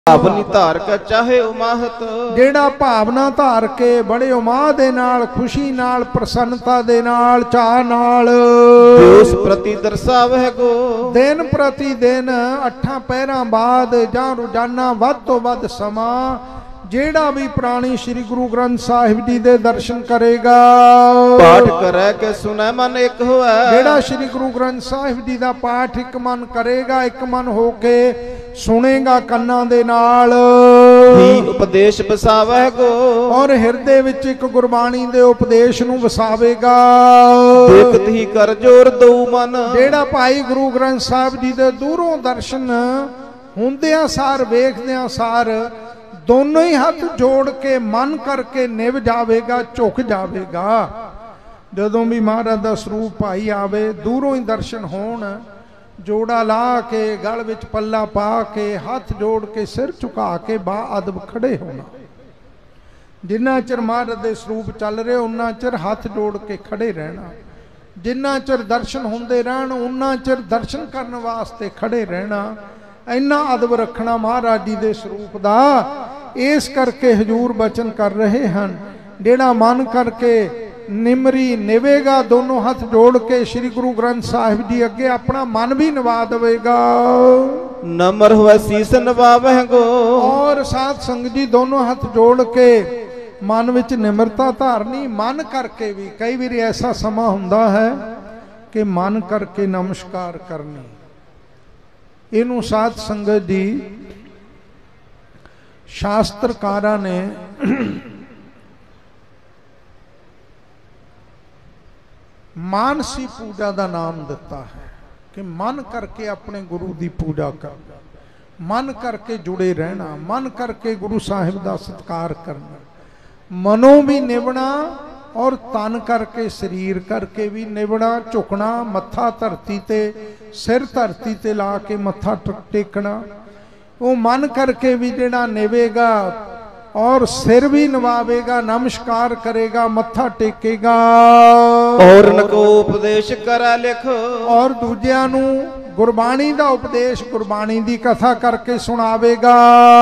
ਭਾਵਨੀ ਧਾਰ ਕੇ ਚਾਹੇ ਉਮਾਹਤ, ਜਿਹੜਾ ਭਾਵਨਾ ਧਾਰ ਕੇ ਬੜੇ ਉਮਾਹ ਦੇ ਨਾਲ, ਖੁਸ਼ੀ ਨਾਲ, ਪ੍ਰਸੰਨਤਾ ਦੇ ਨਾਲ, ਚਾਹ ਨਾਲ ਉਸ ਪ੍ਰਤੀ ਦਰਸਾਵਹਿ ਗੋ। ਦਿਨ ਪ੍ਰਤੀ ਦਿਨ 8 ਪਹਿਰਾਂ ਬਾਅਦ ਜਾਂ ਰੋਜ਼ਾਨਾ ਵੱਧ ਤੋਂ ਵੱਧ ਸਮਾਂ ਜਿਹੜਾ ਵੀ ਪ੍ਰਾਣੀ ਸ੍ਰੀ ਗੁਰੂ ਗ੍ਰੰਥ ਸਾਹਿਬ ਜੀ ਦੇ ਦਰਸ਼ਨ ਕਰੇਗਾ, ਪਾਠ ਕਰੈ ਕੇ ਸੁਨੈ ਮਨ ਇੱਕ ਹੋਐ। ਜਿਹੜਾ ਸ੍ਰੀ ਗੁਰੂ ਗ੍ਰੰਥ ਸਾਹਿਬ ਜੀ ਦਾ ਪਾਠ ਇੱਕ ਮਨ ਕਰੇਗਾ, ਇੱਕ ਮਨ ਹੋ ਕੇ ਸੁਣੇਗਾ ਕੰਨਾਂ ਦੇ ਨਾਲ, ਹੀ ਉਪਦੇਸ਼ ਵਸਾਵਹਿ ਗੋ। ਔਰ ਹਿਰਦੇ ਵਿੱਚ ਇੱਕ ਗੁਰਬਾਣੀ ਦੇ ਉਪਦੇਸ਼ ਨੂੰ ਵਸਾਵੇਗਾ। ਦੇਖਤ ਹੀ ਕਰ ਜੋਰ ਦਊ ਮਨ, ਜਿਹੜਾ ਭਾਈ ਗੁਰੂ ਗ੍ਰੰਥ ਸਾਹਿਬ ਜੀ ਦੇ ਦੂਰੋਂ ਦਰਸ਼ਨ ਹੁੰਦਿਆਂ ਸਾਰ, ਵੇਖਦਿਆਂ ਸਾਰ ਦੋਨੋਂ ਹੀ ਹੱਥ ਜੋੜ ਕੇ ਮਨ ਕਰਕੇ ਨਿਵ ਜਾਵੇਗਾ, ਝੁਕ ਜਾਵੇਗਾ। ਜਦੋਂ ਵੀ ਮਹਾਰਾਜ ਦਾ ਸਰੂਪ ਭਾਈ ਆਵੇ, ਦੂਰੋਂ ਹੀ ਦਰਸ਼ਨ ਹੋਣ, ਜੋੜਾ ਲਾ ਕੇ, ਗਲ ਵਿੱਚ ਪੱਲਾ ਪਾ ਕੇ, ਹੱਥ ਜੋੜ ਕੇ, ਸਿਰ ਝੁਕਾ ਕੇ ਬਾ-ਅਦਬ ਖੜੇ ਹੋਣਾ। ਜਿੰਨਾ ਚਿਰ ਮਹਾਰਾਜ ਦੇ ਸਰੂਪ ਚੱਲ ਰਹੇ ਉਹਨਾਂ ਚਿਰ ਹੱਥ ਜੋੜ ਕੇ ਖੜੇ ਰਹਿਣਾ। ਜਿੰਨਾ ਚਿਰ ਦਰਸ਼ਨ ਹੁੰਦੇ ਰਹਿਣ ਉਹਨਾਂ ਚਿਰ ਦਰਸ਼ਨ ਕਰਨ ਵਾਸਤੇ ਖੜੇ ਰਹਿਣਾ। ਇੰਨਾ ਅਦਬ ਰੱਖਣਾ ਮਹਾਰਾਜ ਜੀ ਦੇ ਸਰੂਪ ਦਾ। ਇਸ ਕਰਕੇ ਹਜੂਰ ਬਚਨ ਕਰ ਰਹੇ ਹਨ, ਜਿਹੜਾ ਮਨ ਕਰਕੇ ਨਿਮਰੀ ਨਿਵੇਗਾ, ਦੋਨੋਂ ਹੱਥ ਜੋੜ ਕੇ ਸ੍ਰੀ ਗੁਰੂ ਗ੍ਰੰਥ ਸਾਹਿਬ ਜੀ ਅੱਗੇ ਆਪਣਾ ਮਨ ਵੀ ਨਿਵਾ ਦੇਵੇਗਾ। ਨਮਰ ਹੋਇ ਸੀਸ ਨਵਾਵਹਿ ਗੋ। ਔਰ ਸਾਧ ਸੰਗਤ ਜੀ ਦੋਨੋਂ ਹੱਥ ਜੋੜ ਕੇ ਮਨ ਵਿੱਚ ਨਿਮਰਤਾ ਧਾਰਨੀ, ਮਨ ਕਰਕੇ ਵੀ। ਕਈ ਵਾਰੀ ਐਸਾ ਸਮਾਂ ਹੁੰਦਾ ਹੈ ਕਿ ਮਨ ਕਰਕੇ ਨਮਸਕਾਰ ਕਰਨੀ। ਇਹਨੂੰ ਸਾਧ ਸੰਗਤ ਜੀ ਸ਼ਾਸਤਰਕਾਰਾਂ ਨੇ ਮਾਨਸੀ ਪੂਜਾ ਦਾ ਨਾਮ ਦਿੱਤਾ ਹੈ ਕਿ ਮਨ ਕਰਕੇ ਆਪਣੇ ਗੁਰੂ ਦੀ ਪੂਜਾ ਕਰਨਾ, ਮਨ ਕਰਕੇ ਜੁੜੇ ਰਹਿਣਾ, ਮਨ ਕਰਕੇ ਗੁਰੂ ਸਾਹਿਬ ਦਾ ਸਤਿਕਾਰ ਕਰਨਾ, ਮਨੋਂ ਵੀ ਨਿਵਣਾ ਔਰ ਤਨ ਕਰਕੇ, ਸਰੀਰ ਕਰਕੇ ਵੀ ਨਿਵਣਾ, ਝੁਕਣਾ, ਮੱਥਾ ਧਰਤੀ ਤੇ, ਸਿਰ ਧਰਤੀ ਤੇ ਲਾ ਕੇ ਮੱਥਾ ਟੇਕਣਾ। ਉਹ ਮਨ ਕਰਕੇ ਵੀ ਜਿਹੜਾ ਨਿਵੇਗਾ ਔਰ ਸਿਰ ਵੀ ਨਵਾਵੇਗਾ, ਨਮਸਕਾਰ ਕਰੇਗਾ, ਮੱਥਾ ਟੇਕੇਗਾ। ਔਰ ਨਕੋ ਉਪਦੇਸ਼ ਕਰੈ ਲਿਖ। ਔਰ ਦੂਜਿਆਂ ਨੂੰ ਗੁਰਬਾਣੀ ਦਾ ਉਪਦੇਸ਼, ਗੁਰਬਾਣੀ ਦੀ ਕਥਾ ਕਰਕੇ ਸੁਣਾਵੇਗਾ।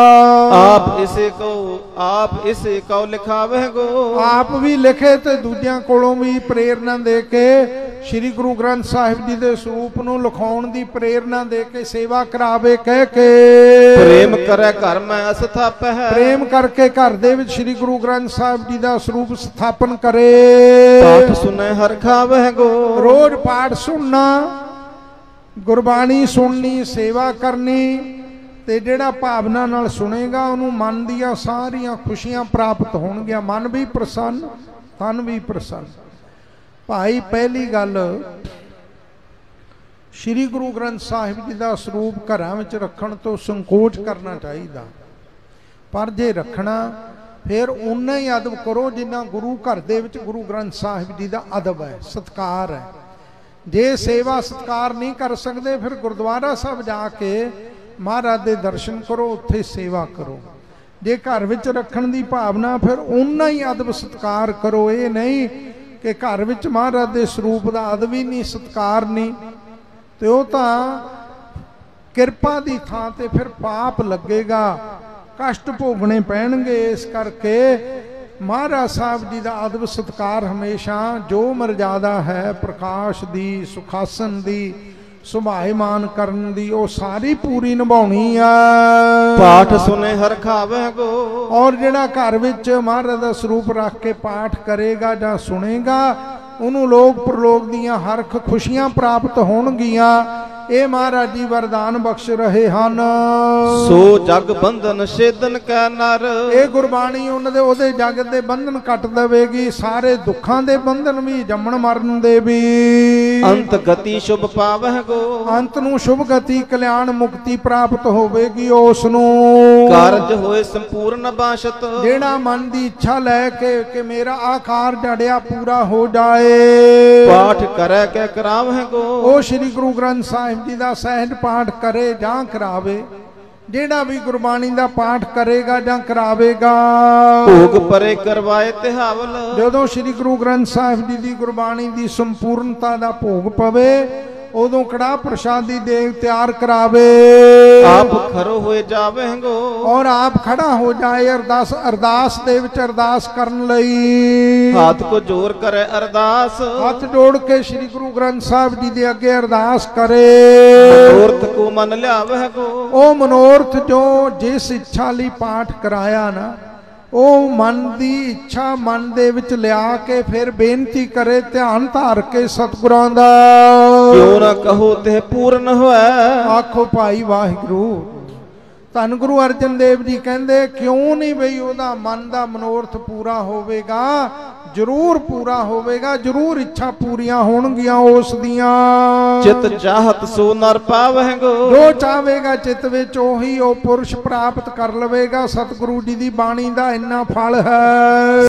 ਆਪ ਇਸੇ ਕਉ ਲਿਖਾਵਹਿ ਗੋ। ਆਪ ਵੀ ਲਿਖੇ ਤੇ ਦੂਜਿਆਂ ਕੋਲੋਂ ਵੀ ਪ੍ਰੇਰਨਾ ਦੇ ਕੇ ਸ੍ਰੀ ਗੁਰੂ ਗ੍ਰੰਥ ਸਾਹਿਬ ਜੀ ਦੇ ਸਰੂਪ ਨੂੰ ਲਿਖਾਉਣ ਦੀ ਪ੍ਰੇਰਨਾ ਦੇ ਕੇ ਸੇਵਾ ਕਰਾਵੇ। ਕਹਿ ਕੇ ਪ੍ਰੇਮ ਕਰੈ ਘਰ ਮੈਂ ਸਥਾਪਹਿ। ਪ੍ਰੇਮ ਕਰਕੇ ਘਰ ਦੇ ਵਿੱਚ ਸ੍ਰੀ ਗੁਰੂ ਗ੍ਰੰਥ ਸਾਹਿਬ ਜੀ ਦਾ ਸਰੂਪ ਸਥਾਪਨ ਕਰੇ। ਪਾਠ ਸੁਨੈ ਹਰਿ ਖਾਵਹਿ ਗੋ। ਰੋਜ਼ ਪਾਠ ਸੁਣਨਾ, ਗੁਰਬਾਣੀ ਸੁਣਨੀ, ਸੇਵਾ ਕਰਨੀ, ਤੇ ਜਿਹੜਾ ਭਾਵਨਾ ਨਾਲ ਸੁਣੇਗਾ ਉਹਨੂੰ ਮਨ ਦੀਆਂ ਸਾਰੀਆਂ ਖੁਸ਼ੀਆਂ ਪ੍ਰਾਪਤ ਹੋਣਗੀਆਂ। ਮਨ ਵੀ ਪ੍ਰਸੰਨ, ਤਨ ਵੀ ਪ੍ਰਸੰਨ। ਭਾਈ ਪਹਿਲੀ ਗੱਲ, ਸ੍ਰੀ ਗੁਰੂ ਗ੍ਰੰਥ ਸਾਹਿਬ ਜੀ ਦਾ ਸਰੂਪ ਘਰਾਂ ਵਿੱਚ ਰੱਖਣ ਤੋਂ ਸੰਕੋਚ ਕਰਨਾ ਚਾਹੀਦਾ, ਪਰ ਜੇ ਰੱਖਣਾ ਫਿਰ ਉਨਾ ਹੀ ਅਦਬ ਕਰੋ ਜਿੰਨਾ ਗੁਰੂ ਘਰ ਦੇ ਵਿੱਚ ਗੁਰੂ ਗ੍ਰੰਥ ਸਾਹਿਬ ਜੀ ਦਾ ਅਦਬ ਹੈ, ਸਤਿਕਾਰ ਹੈ। ਜੇ ਸੇਵਾ ਸਤਿਕਾਰ ਨਹੀਂ ਕਰ ਸਕਦੇ ਫਿਰ ਗੁਰਦੁਆਰਾ ਸਾਹਿਬ ਜਾ ਕੇ ਮਹਾਰਾਜ ਦੇ ਦਰਸ਼ਨ ਕਰੋ, ਉੱਥੇ ਸੇਵਾ ਕਰੋ। ਜੇ ਘਰ ਵਿੱਚ ਰੱਖਣ ਦੀ ਭਾਵਨਾ ਫਿਰ ਉਨਾ ਹੀ ਅਦਬ ਸਤਿਕਾਰ ਕਰੋ। ਇਹ ਨਹੀਂ ਕਿ ਘਰ ਵਿੱਚ ਮਹਾਰਾਜ ਦੇ ਸਰੂਪ ਦਾ ਅਦਬ ਹੀ ਨਹੀਂ, ਸਤਿਕਾਰ ਨਹੀਂ, ਤੇ ਉਹ ਤਾਂ ਕਿਰਪਾ ਦੀ ਥਾਂ ਤੇ ਫਿਰ ਪਾਪ ਲੱਗੇਗਾ, ਕਸ਼ਟ ਭੋਗਣੇ ਪੈਣਗੇ। ਇਸ ਕਰਕੇ ਮਹਾਰਾਜ ਸਾਹਿਬ ਜੀ ਦਾ ਅਦਬ ਸਤਿਕਾਰ ਹਮੇਸ਼ਾ ਜੋ ਮਰਜ਼ਾਦਾ ਹੈ ਪ੍ਰਕਾਸ਼ ਦੀ, ਸੁਖਾਸਨ ਦੀ, ਸੁਭਾਏਮਾਨ ਕਰਨ ਦੀ, ਉਹ ਸਾਰੀ ਪੂਰੀ ਨਿਭਾਉਣੀ ਆ। ਪਾਠ ਸੁਨੇ ਹਰਿ ਖਾਵਹਿ ਗੋ। ਔਰ ਜਿਹੜਾ ਘਰ ਵਿੱਚ ਮਹਾਰਾਜ ਦਾ ਸਰੂਪ ਰੱਖ ਕੇ ਪਾਠ ਕਰੇਗਾ ਜਾਂ ਸੁਣੇਗਾ ਉਹਨੂੰ ਲੋਕ ਪ੍ਰਲੋਕ ਦੀਆਂ ਹਰਖ ਖੁਸ਼ੀਆਂ ਪ੍ਰਾਪਤ ਹੋਣਗੀਆਂ। ਇਹ ਮਹਾਰਾਜ ਜੀ ਵਰਦਾਨ ਬਖਸ਼ ਰਹੇ ਹਨ। ਸੋ ਜਗ ਬੰਧਨ ਛੇਦਨ ਕੈ ਨਰ। ਇਹ ਗੁਰਬਾਣੀ ਉਹਨਾਂ ਦੇ ਉਹਦੇ ਜਗਤ ਦੇ ਬੰਧਨ ਕੱਟ ਦੇਵੇਗੀ, ਸਾਰੇ ਦੁੱਖਾਂ ਦੇ ਬੰਧਨ ਵੀ, ਜੰਮਣ ਮਰਨ ਦੇ ਵੀ। ਅੰਤ ਗਤੀ ਸ਼ੁਭ ਪਾਵਹਿ ਗੋ। ਅੰਤ ਨੂੰ ਸ਼ੁਭ ਗਤੀ, ਕਲਿਆਣ, ਮੁਕਤੀ ਪ੍ਰਾਪਤ ਹੋਵੇਗੀ ਉਸ ਨੂੰ। ਕਾਰਜ ਹੋਏ ਸੰਪੂਰਨ ਬਾਸ਼ਤ। ਜਿਹੜਾ ਮਨ ਦੀ ਇੱਛਾ ਲੈ ਕੇ ਕਿ ਮੇਰਾ ਆਹ ਕਾਰਜ ਅੜਿਆ ਪੂਰਾ ਹੋ ਜਾਏ, ਪਾਠ ਕਰੈ ਕੇ ਕਰਾਵਹਿ ਗੋ। ਉਹ ਸ੍ਰੀ ਗੁਰੂ ਗ੍ਰੰਥ ਸਾਹਿਬ ਜੀ ਦਾ ਸਹਿਜ ਪਾਠ ਕਰੇ ਜਾਂ ਕਰਾਵੇ। ਜਿਹੜਾ ਵੀ ਗੁਰਬਾਣੀ ਦਾ ਪਾਠ ਕਰੇਗਾ ਜਾਂ ਕਰਾਵੇਗਾ, ਭੋਗ ਪਰੇ ਕਰਵਾਏ ਤਿਹਾਵਲ। ਜਦੋਂ ਸ੍ਰੀ ਗੁਰੂ ਗ੍ਰੰਥ ਸਾਹਿਬ ਜੀ ਦੀ ਗੁਰਬਾਣੀ ਦੀ ਸੰਪੂਰਨਤਾ ਦਾ ਭੋਗ ਪਵੇ ਉਦੋਂ ਕੜਾ ਪ੍ਰਸ਼ਾਦੀ ਦੇਗ ਤਿਆਰ ਕਰਾਵੇ ਆਪ ਖਰੋ ਹੋਏ ਜਾਵੇਂਗੋ ਔਰ ਆਪ ਖੜਾ ਹੋ ਜਾਏ ਅਰਦਾਸ ਦੇ ਵਿੱਚ ਅਰਦਾਸ ਕਰਨ ਲਈ ਹੱਥ ਕੋ ਜੋਰ ਕਰੇ ਅਰਦਾਸ ਹੱਥ ਜੋੜ ਕੇ ਸ੍ਰੀ ਗੁਰੂ ਗ੍ਰੰਥ ਸਾਹਿਬ ਜੀ ਦੇ ਅੱਗੇ ਅਰਦਾਸ ਕਰੇ ਮਨੋਰਥ ਕੋ ਮਨ ਲਿਆਵੇਂਗੋ ਉਹ ਮਨੋਰਥ ਜੋ ਜਿਸ ਇੱਛਾ ਲਈ ਪਾਠ ਕਰਾਇਆ ਨਾ ਉਹ ਮਨ ਦੀ ਇੱਛਾ ਮਨ ਦੇ ਵਿੱਚ ਲਿਆ ਕੇ ਫਿਰ ਬੇਨਤੀ ਕਰੇ ਧਿਆਨ ਧਾਰ ਕੇ ਸਤਿਗੁਰਾਂ ਦਾ ਕਿਉਂ ਨਾ ਕਹੋ ਤੇ ਪੂਰਨ ਹੋਇਆ ਆਖੋ ਭਾਈ ਵਾਹਿਗੁਰੂ ਧੰਨ ਗੁਰੂ ਅਰਜਨ ਦੇਵ ਜੀ ਕਹਿੰਦੇ ਕਿਉਂ ਨਹੀਂ ਬਈ ਉਹਦਾ ਮਨ ਦਾ ਮਨੋਰਥ ਪੂਰਾ ਹੋਵੇਗਾ ਜ਼ਰੂਰ ਪੂਰਾ ਹੋਵੇਗਾ ਜ਼ਰੂਰ ਇੱਛਾ ਪੂਰੀਆਂ ਹੋਣਗੀਆਂ ਉਸ ਦੀਆਂ ਚਿਤ ਚਾਹਤ ਸੋ ਨਰ ਪਾਵਹਿਗੋ ਜੋ ਚਾਹਵੇਗਾ ਚਿਤ ਵਿੱਚ ਉਹੀ ਉਹ ਪੁਰਸ਼ ਪ੍ਰਾਪਤ ਕਰ ਲਵੇਗਾ ਸਤਿਗੁਰੂ ਜੀ ਦੀ ਬਾਣੀ ਦਾ ਇੰਨਾ ਫਲ ਹੈ।